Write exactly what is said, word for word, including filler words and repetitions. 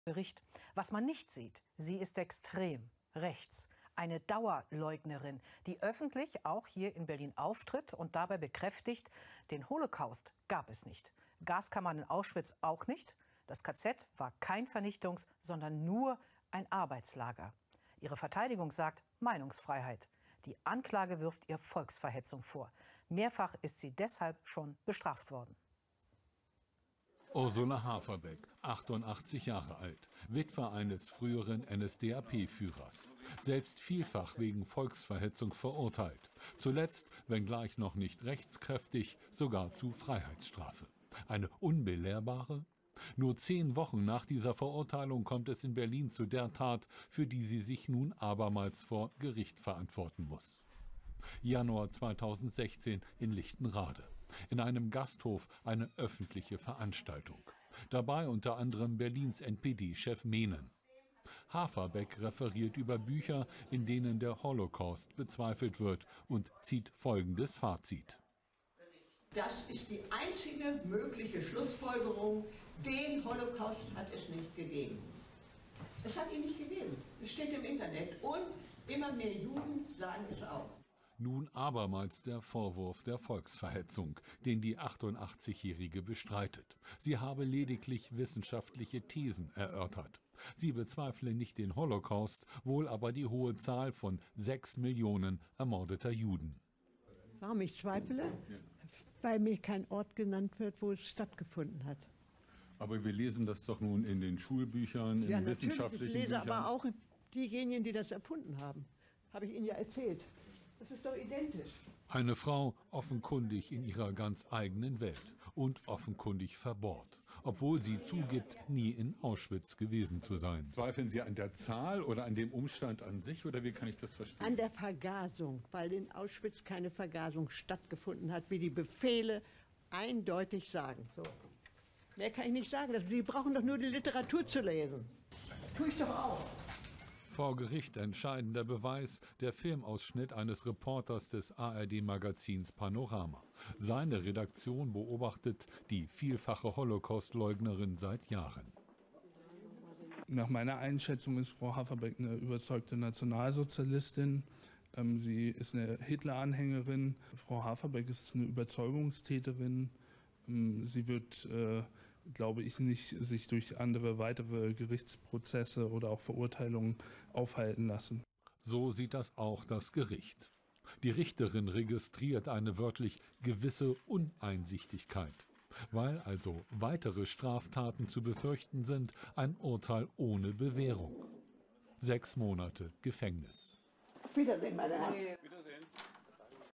Bericht. Was man nicht sieht, sie ist extrem rechts. Eine Dauerleugnerin, die öffentlich auch hier in Berlin auftritt und dabei bekräftigt, den Holocaust gab es nicht. Gaskammern in Auschwitz auch nicht. Das K Z war kein Vernichtungs-, sondern nur ein Arbeitslager. Ihre Verteidigung sagt Meinungsfreiheit. Die Anklage wirft ihr Volksverhetzung vor. Mehrfach ist sie deshalb schon bestraft worden. Ursula Haferbeck, achtundachtzig Jahre alt, Witwe eines früheren N S D A P-Führers. Selbst vielfach wegen Volksverhetzung verurteilt. Zuletzt, wenngleich noch nicht rechtskräftig, sogar zu Freiheitsstrafe. Eine unbelehrbare? Nur zehn Wochen nach dieser Verurteilung kommt es in Berlin zu der Tat, für die sie sich nun abermals vor Gericht verantworten muss. Januar zweitausendsechzehn in Lichtenrade. In einem Gasthof eine öffentliche Veranstaltung. Dabei unter anderem Berlins N P D-Chef Meenen. Haferbeck referiert über Bücher, in denen der Holocaust bezweifelt wird, und zieht folgendes Fazit. Das ist die einzige mögliche Schlussfolgerung. Den Holocaust hat es nicht gegeben. Es hat ihn nicht gegeben. Es steht im Internet. Und immer mehr Juden sagen es auch. Nun abermals der Vorwurf der Volksverhetzung, den die achtundachtzigjährige bestreitet. Sie habe lediglich wissenschaftliche Thesen erörtert. Sie bezweifle nicht den Holocaust, wohl aber die hohe Zahl von sechs Millionen ermordeter Juden. Warum ich zweifle? Weil mir kein Ort genannt wird, wo es stattgefunden hat. Aber wir lesen das doch nun in den Schulbüchern, in ja, wissenschaftlichen ich lese Büchern. Aber auch diejenigen, die das erfunden haben. Habe ich Ihnen ja erzählt. Das ist doch identisch. Eine Frau offenkundig in ihrer ganz eigenen Welt und offenkundig verbohrt, obwohl sie zugibt, nie in Auschwitz gewesen zu sein. Zweifeln Sie an der Zahl oder an dem Umstand an sich, oder wie kann ich das verstehen? An der Vergasung, weil in Auschwitz keine Vergasung stattgefunden hat, wie die Befehle eindeutig sagen. So. Mehr kann ich nicht sagen. Sie brauchen doch nur die Literatur zu lesen. Tue ich doch auch. Vor Gericht entscheidender Beweis, der Filmausschnitt eines Reporters des A R D-Magazins Panorama. Seine Redaktion beobachtet die vielfache Holocaust-Leugnerin seit Jahren. Nach meiner Einschätzung ist Frau Haferbeck eine überzeugte Nationalsozialistin. Sie ist eine Hitler-Anhängerin. Frau Haferbeck ist eine Überzeugungstäterin. Sie wird, äh, glaube ich, nicht sich durch andere weitere Gerichtsprozesse oder auch Verurteilungen aufhalten lassen. So sieht das auch das Gericht. Die Richterin registriert eine wörtlich gewisse Uneinsichtigkeit. Weil also weitere Straftaten zu befürchten sind, ein Urteil ohne Bewährung. Sechs Monate Gefängnis. Wiedersehen, meine Herren. Wiedersehen.